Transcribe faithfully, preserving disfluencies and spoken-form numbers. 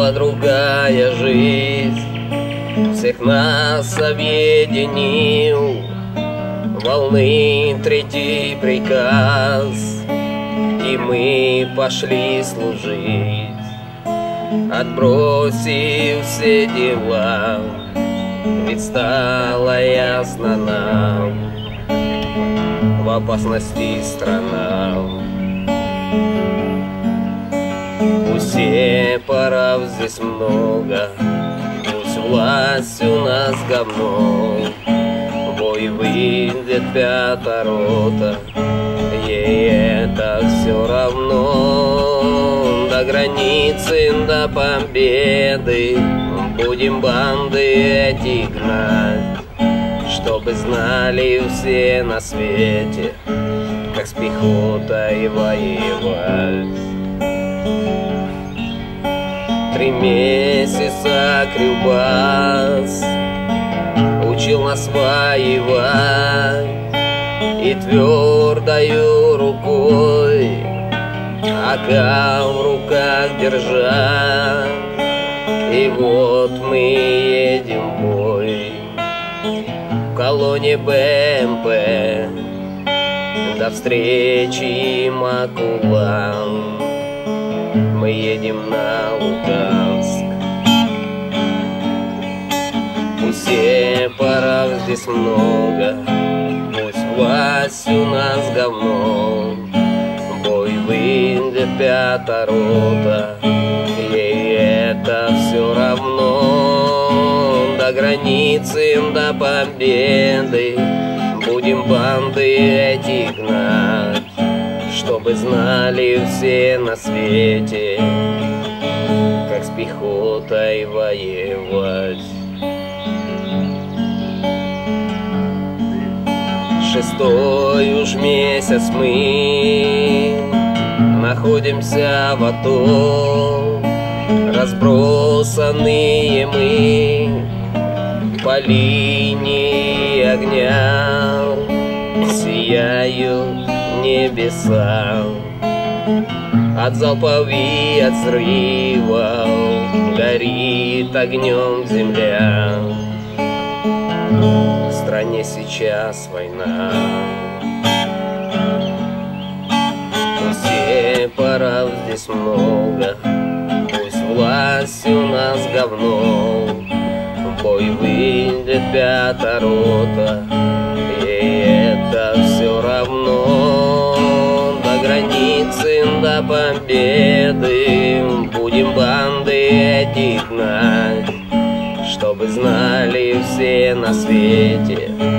Настала другая жизнь, всех нас объединил волны третий приказ, и мы пошли служить, отбросив все дела, ведь стало ясно нам, в опасности страна. Пусть сепаров здесь много, пусть власть у нас говно, бой выйдет пятая рота, ей это все равно. До границы, до победы будем банды эти гнать, чтобы знали все на свете, как с пехотой воевать. Три месяца Крюбас учил нас воевать, и твердою рукой ока в руках держа. И вот мы едем в бой в колонне БМП, до встречи им акулам. Мы едем на Луганск. Пусть сепаров здесь много, пусть власть у нас говно, бой выйдет пятая рота, ей это все равно. До границы, до победы будем банды эти гнать, чтобы знали все на свете, как с пехотой воевать. Шестой уж месяц мы находимся в АТО, разбросанные мы по линии огня, сияют небеса от залпов и от взрывов, горит огнем земля. В стране сейчас война. Пусть сепаров здесь много, пусть власть у нас говно, в бой выйдет пятая рота, ей это все равно. До границы, до победы будем банды эти гнать, чтобы знали все на свете,